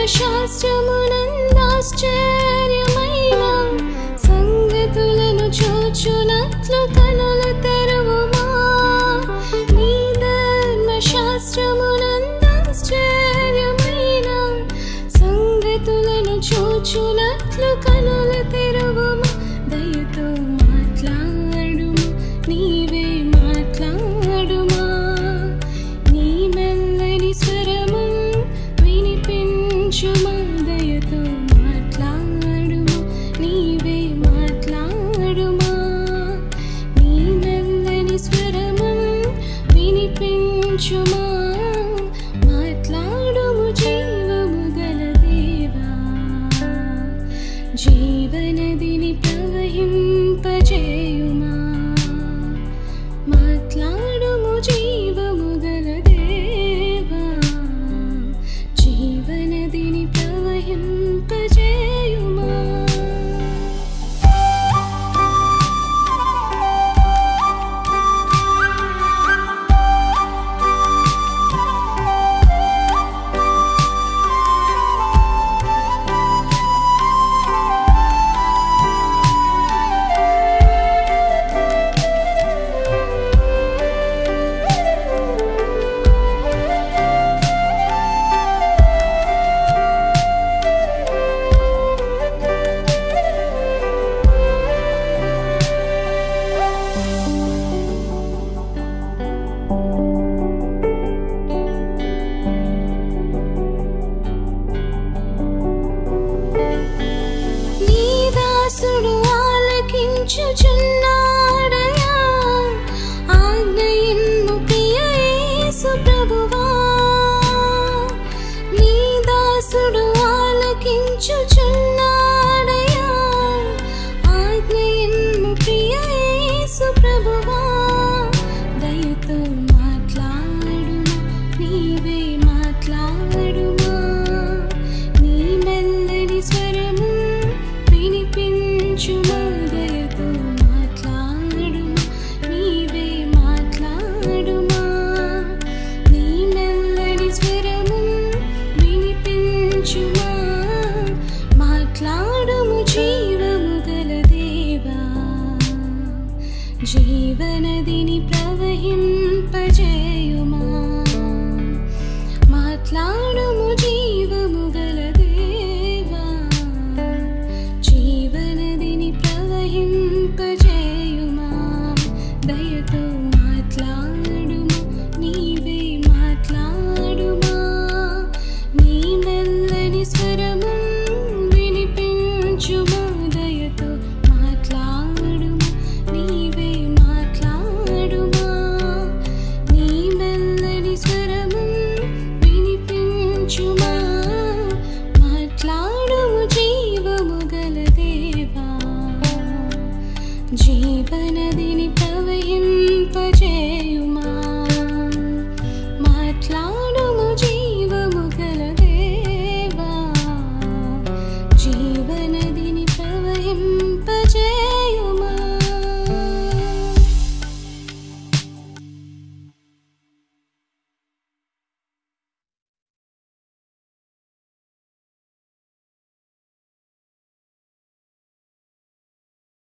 ధర్మశాస్త్రమునందాశ్చర్యమైన సంగతులను చూచునట్లు కనులు తెరువుమా. నీ ధర్మశాస్త్రమునందాశ్చర్యమైన సంగతులను చూచునట్లు కనులు తెరువుమా. దయతో మాట్లాడుమా, నీవే మాట్లాడుమా. నీ మెల్లని స్వరము వినిపించుమా. దయతో మాట్లాడుమా, నీవే మాట్లాడుమా. నీ మెల్లని స్వరము వినిపించుమా. మాట్లాడుము జీవము గల దేవా, జీవనదిని ప్రవహింపజేయుమా. మాట్లాడుము జీవము గల దేవా, జీవనదిని ప్రవహింపజేయుమా. ఆలకించుచున్నాడయా, ఆజ్ఞయిమ్ము ప్రియ యేసు ప్రభువా. నీ దాసుడు ఆలకించుచున్నాడయా, ఆజ్ఞయిమ్ము ప్రియ యేసు ప్రభువా. దయతో మాట్లాడుమా, నీవే మాట్లాడుమా. నీ మెల్లని స్వరము వినిపించుమా. దయతో మాట్లాడుమా, నీవే మాట్లాడుమా. నీ మెల్లని స్వరము వినిపించుమా. మాట్లాడుము జీవము గల దేవా, జీవనదిని ప్రవహింపజేయుమా. మాట్లాడుము జీవము గల దేవా, జీవనదిని ప్రవహింపజేయుమా. దయతో మాట్లాడుమా, నీవే మాట్లాడుమా. నీ మెల్లని స్వరము వినిపించుమా. దయతో మాట్లాడుమా, నీవే మాట్లాడుమా. నీ మెల్లని స్వరము వినిపించుమా. మాట్లాడుము జీవము గల దేవా, జీవనదిని ప్రవహింపజే